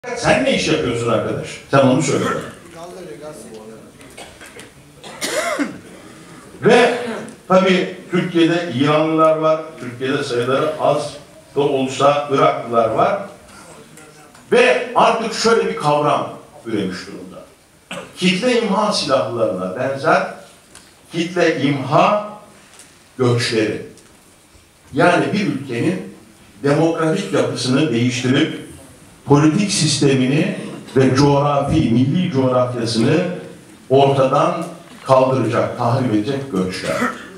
Sen ne iş yapıyorsun arkadaş? Sen onu söyle. Ve tabii Türkiye'de İranlılar var, Türkiye'de sayıları az da olsa Iraklılar var. Ve artık şöyle bir kavram üremiş durumda. Kitle imha silahlarına benzer kitle imha göçleri. Yani bir ülkenin demografik yapısını değiştirip politik sistemini ve coğrafi, milli coğrafyasını ortadan kaldıracak, tahrip edecek göçler.